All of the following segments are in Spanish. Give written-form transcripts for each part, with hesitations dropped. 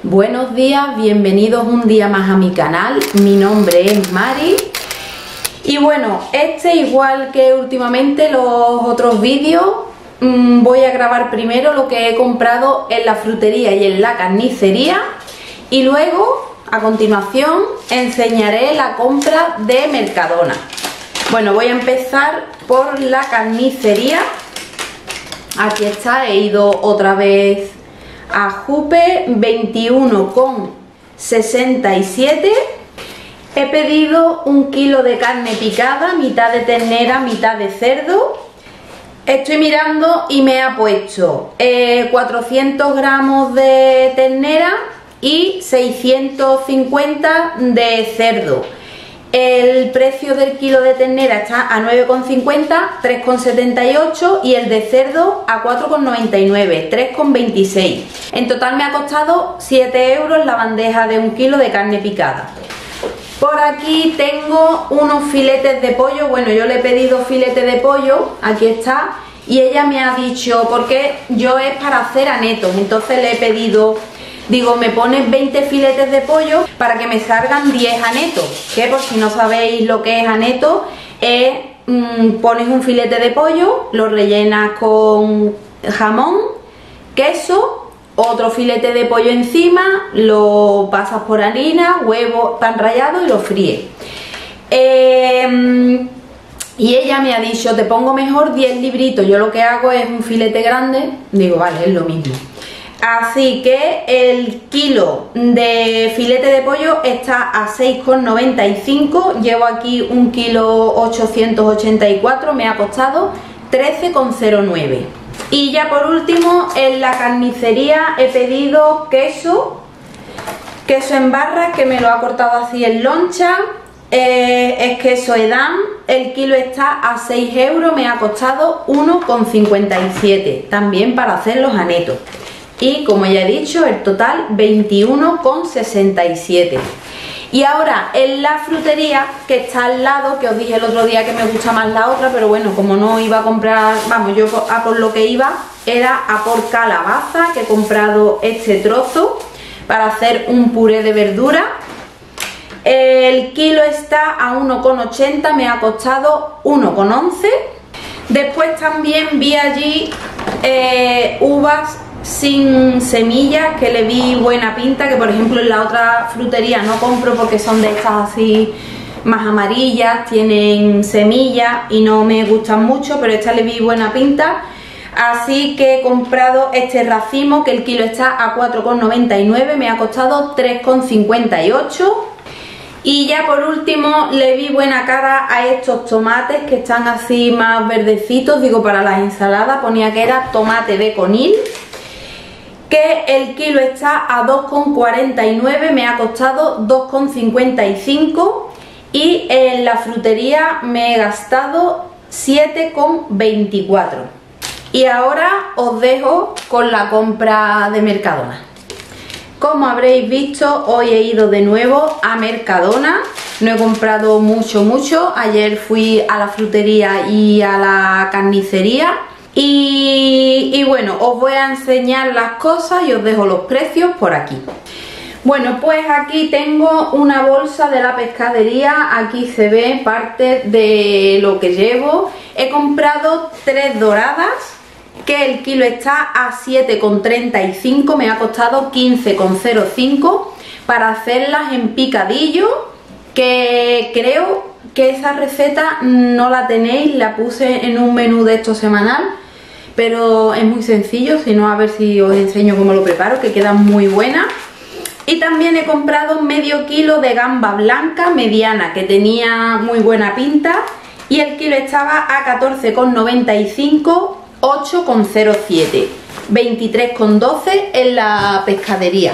Buenos días, bienvenidos un día más a mi canal. Mi nombre es Mari. Y bueno, igual que últimamente los otros vídeos, voy a grabar primero lo que he comprado en la frutería y en la carnicería. Y luego, a continuación, enseñaré la compra de Mercadona. Bueno, voy a empezar por la carnicería. Aquí está, he ido otra vez a Jupe, 21,67. He pedido 1 kilo de carne picada, mitad de ternera, mitad de cerdo. Estoy mirando y me ha puesto 400 gramos de ternera y 650 de cerdo. El precio del kilo de ternera está a 9,50, 3,78 y el de cerdo a 4,99, 3,26. En total me ha costado 7 euros la bandeja de 1 kilo de carne picada. Por aquí tengo unos filetes de pollo. Bueno, yo le he pedido filete de pollo, aquí está, y ella me ha dicho, porque yo es para hacer anetos, entonces le he pedido, digo, me pones 20 filetes de pollo para que me salgan 10 anetos, que por si no sabéis lo que es aneto, pones un filete de pollo, lo rellenas con jamón, queso, otro filete de pollo encima, lo pasas por harina, huevo, pan rallado y lo fríes. Y ella me ha dicho, te pongo mejor 10 libritos. Yo lo que hago es un filete grande, digo, vale, es lo mismo. Así que el kilo de filete de pollo está a 6,95. Llevo aquí 1 kilo 884, me ha costado 13,09. Y ya por último, en la carnicería he pedido queso en barras, que me lo ha cortado así en loncha. Es queso Edam, el kilo está a 6 euros, me ha costado 1,57, también para hacer los anetos. Y como ya he dicho, el total 21,67. Y ahora en la frutería, que está al lado, que os dije el otro día que me gusta más la otra, pero bueno, como no iba a comprar, vamos, yo a por lo que iba era a por calabaza, que he comprado este trozo para hacer un puré de verdura. El kilo está a 1,80, me ha costado 1,11. Después también vi allí uvas sin semillas, que le vi buena pinta, que por ejemplo en la otra frutería no compro porque son de estas así más amarillas, tienen semillas y no me gustan mucho, pero esta le vi buena pinta. Así que he comprado este racimo, que el kilo está a 4,99, me ha costado 3,58. Y ya por último le vi buena cara a estos tomates que están así más verdecitos, digo, para las ensaladas, ponía que era tomate de conil, que el kilo está a 2,49, me ha costado 2,55 y en la frutería me he gastado 7,24. Y ahora os dejo con la compra de Mercadona. Como habréis visto, hoy he ido de nuevo a Mercadona. No he comprado mucho. Ayer fui a la frutería y a la carnicería. Y bueno, os voy a enseñar las cosas y os dejo los precios por aquí. Bueno, pues aquí tengo una bolsa de la pescadería. Aquí se ve parte de lo que llevo. He comprado 3 doradas, que el kilo está a 7,35, me ha costado 15,05 para hacerlas en picadillo, que creo que esa receta no la tenéis, la puse en un menú de esto semanal, pero es muy sencillo, si no a ver si os enseño cómo lo preparo, que quedan muy buenas. Y también he comprado medio kilo de gamba blanca mediana, que tenía muy buena pinta, y el kilo estaba a 14,95, 8,07, 23,12 en la pescadería.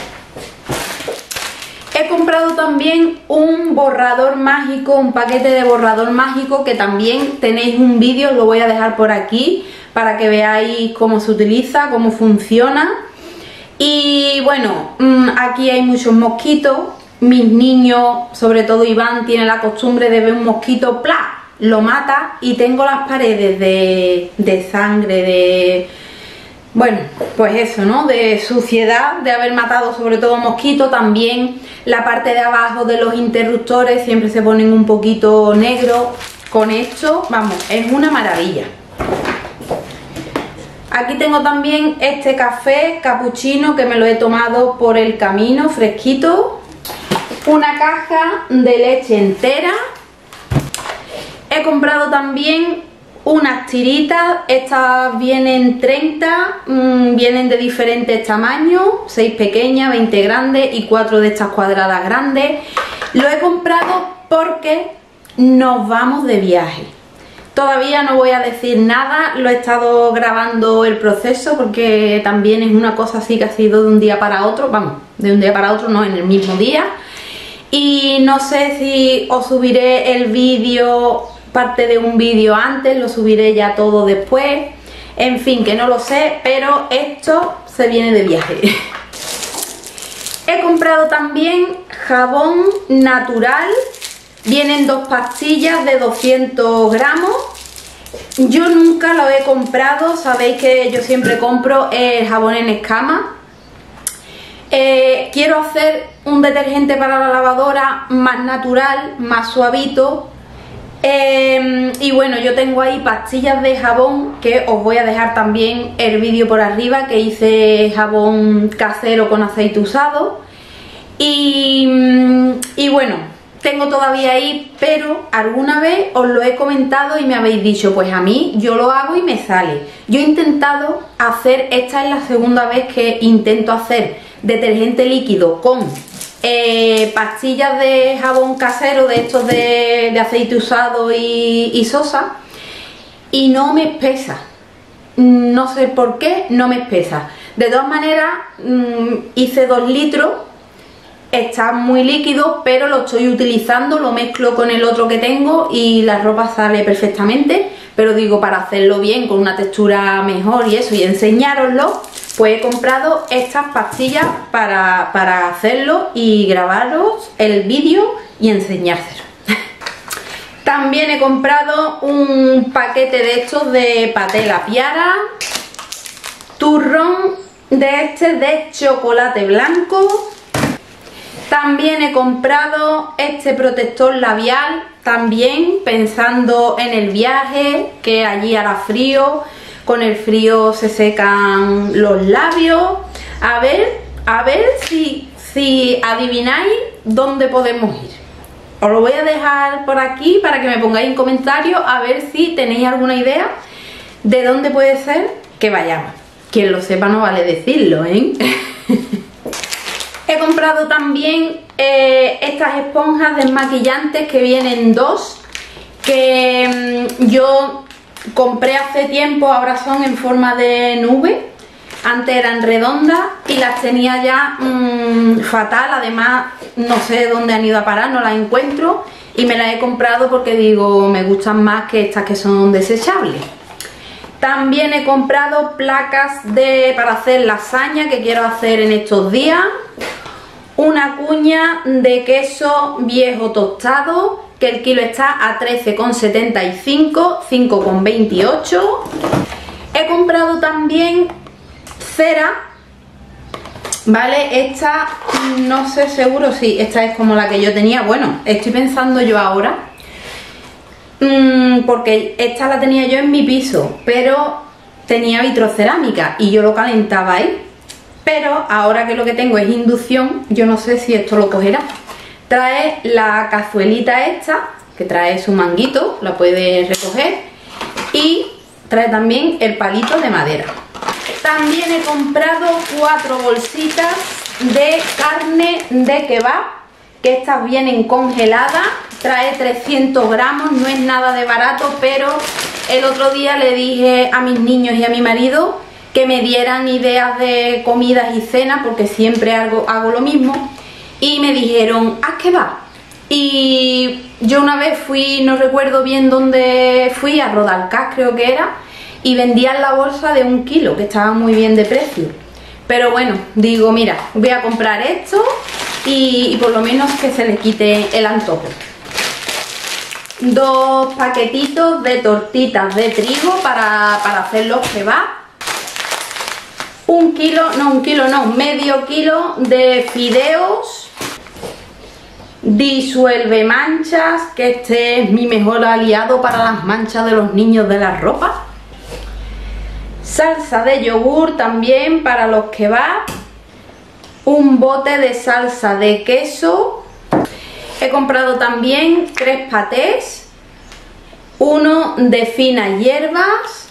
He comprado también un borrador mágico, un paquete de borrador mágico, que también tenéis un vídeo, lo voy a dejar por aquí para que veáis cómo se utiliza, cómo funciona. Y bueno, aquí hay muchos mosquitos. Mis niños, sobre todo Iván, tiene la costumbre de ver un mosquito, ¡plá!, lo mata, y tengo las paredes de sangre, Bueno, pues eso, ¿no? De suciedad, de haber matado sobre todo mosquitos. También la parte de abajo de los interruptores siempre se ponen un poquito negros. Con esto, vamos, es una maravilla. Aquí tengo también este café capuchino que me lo he tomado por el camino, fresquito. Una caja de leche entera. He comprado también unas tiritas, estas vienen 30, vienen de diferentes tamaños, 6 pequeñas, 20 grandes y 4 de estas cuadradas grandes. Lo he comprado porque nos vamos de viaje. Todavía no voy a decir nada, lo he estado grabando el proceso porque también es una cosa así que ha sido de un día para otro, vamos, de un día para otro no, en el mismo día. Y no sé si os subiré el vídeo, parte de un vídeo antes, lo subiré ya todo después, en fin, que no lo sé, pero esto se viene de viaje. He comprado también jabón natural, vienen 2 pastillas de 200 gramos. Yo nunca lo he comprado, sabéis que yo siempre compro el jabón en escama. Quiero hacer un detergente para la lavadora más natural, más suavito. Y bueno, yo tengo ahí pastillas de jabón que os voy a dejar también el vídeo por arriba, que hice jabón casero con aceite usado. Y bueno, tengo todavía ahí, pero alguna vez os lo he comentado y me habéis dicho, pues a mí yo lo hago y me sale. Yo he intentado hacer, esta es la segunda vez que intento hacer detergente líquido con pastillas de jabón casero, de estos de aceite usado y sosa, y no me espesa. No sé por qué, no me espesa. De todas maneras, hice 2 litros, está muy líquido, pero lo estoy utilizando, lo mezclo con el otro que tengo y la ropa sale perfectamente. Pero digo, para hacerlo bien, con una textura mejor y eso, y enseñároslo, pues he comprado estas pastillas para hacerlo y grabaros el vídeo y enseñárselo. También he comprado un paquete de estos de paté la piara, turrón de chocolate blanco. También he comprado este protector labial, también pensando en el viaje, que allí hará frío. Con el frío se secan los labios. A ver si adivináis dónde podemos ir. Os lo voy a dejar por aquí para que me pongáis en comentarios a ver si tenéis alguna idea de dónde puede ser que vayamos. Quien lo sepa no vale decirlo, ¿eh? He comprado también estas esponjas desmaquillantes que vienen 2, que yo compré hace tiempo, ahora son en forma de nube. Antes eran redondas y las tenía ya fatal, además no sé dónde han ido a parar, no las encuentro y me las he comprado porque digo, me gustan más que estas que son desechables. También he comprado placas para hacer lasaña que quiero hacer en estos días. Una cuña de queso viejo tostado, que el kilo está a 13,75, 5,28. He comprado también cera, ¿vale? Esta no sé seguro si esta es como la que yo tenía. Bueno, estoy pensando yo ahora, porque esta la tenía yo en mi piso, pero tenía vitrocerámica y yo lo calentaba ahí. Pero ahora que lo que tengo es inducción, yo no sé si esto lo cogerá. Trae la cazuelita esta, que trae su manguito, la puedes recoger. Y trae también el palito de madera. También he comprado 4 bolsitas de carne de kebab, que estas vienen congeladas. Trae 300 gramos, no es nada de barato, pero el otro día le dije a mis niños y a mi marido que me dieran ideas de comidas y cenas, porque siempre hago lo mismo, y me dijeron, haz kebab. Y yo una vez fui, no recuerdo bien dónde fui, a Rodalcás creo que era, y vendían la bolsa de 1 kilo, que estaba muy bien de precio. Pero bueno, digo, mira, voy a comprar esto y por lo menos que se le quite el antojo. 2 paquetitos de tortitas de trigo para hacer los kebab. medio kilo de fideos disuelve manchas, que este es mi mejor aliado para las manchas de los niños de la ropa. Salsa de yogur también para los kebabs. Un bote de salsa de queso. He comprado también 3 patés, uno de finas hierbas,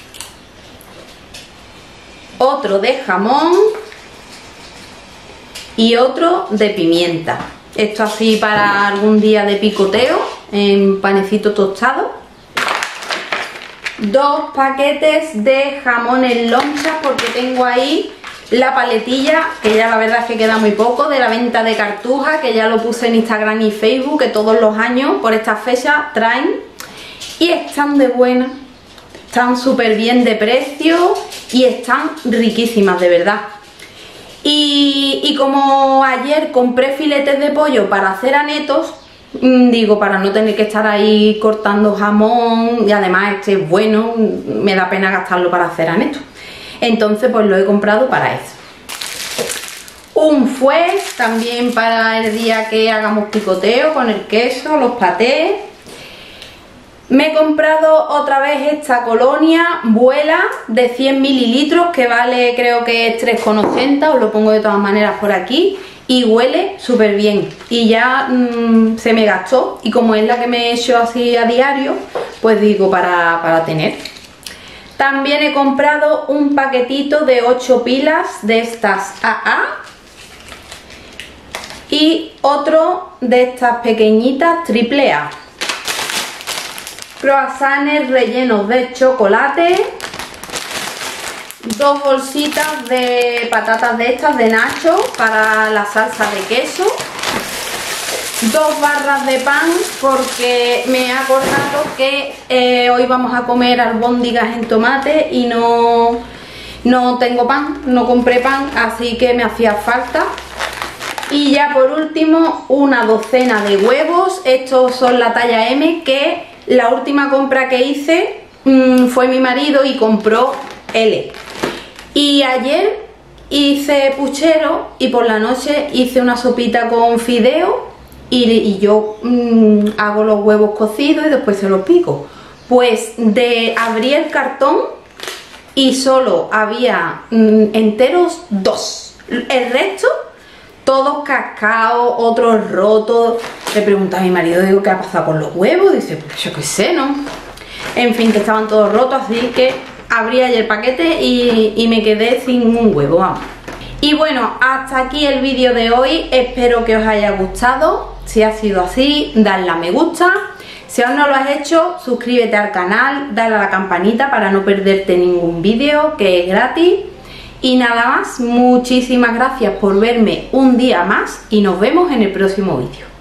otro de jamón y otro de pimienta. Esto así para algún día de picoteo en panecito tostado. 2 paquetes de jamón en lonchas, porque tengo ahí la paletilla, que ya la verdad es que queda muy poco, de la venta de Cartuja, que ya lo puse en Instagram y Facebook, que todos los años por esta fecha traen, y están de buena, están súper bien de precio y están riquísimas, de verdad. Y como ayer compré filetes de pollo para hacer anetos, digo, para no tener que estar ahí cortando jamón, y además este es bueno, me da pena gastarlo para hacer anetos. Entonces pues lo he comprado para eso. Un fuet también para el día que hagamos picoteo con el queso, los patés. Me he comprado otra vez esta colonia Vuela de 100 mililitros, que vale, creo que es 3,80, os lo pongo de todas maneras por aquí, y huele súper bien. Y ya se me gastó, y como es la que me he hecho así a diario, pues digo, para tener. También he comprado un paquetito de 8 pilas de estas AA y otro de estas pequeñitas AAA. Croissants rellenos de chocolate, 2 bolsitas de patatas de estas de Nacho para la salsa de queso, 2 barras de pan, porque me he acordado que hoy vamos a comer albóndigas en tomate y no tengo pan, no compré pan, así que me hacía falta. Y ya por último, una docena de huevos. Estos son la talla M, que la última compra que hice fue mi marido y compró L. Y ayer hice puchero y por la noche hice una sopita con fideo y yo hago los huevos cocidos y después se los pico. Pues abrí el cartón y solo había enteros 2. El resto todos cascados, otros rotos. Le pregunté a mi marido, digo, ¿qué ha pasado con los huevos? Dice, pues yo qué sé, ¿no? En fin, que estaban todos rotos, así que abrí ayer el paquete y me quedé sin un huevo, vamos. Y bueno, hasta aquí el vídeo de hoy. Espero que os haya gustado. Si ha sido así, dadle a me gusta. Si aún no lo has hecho, suscríbete al canal, dale a la campanita para no perderte ningún vídeo, que es gratis. Y nada más, muchísimas gracias por verme un día más y nos vemos en el próximo vídeo.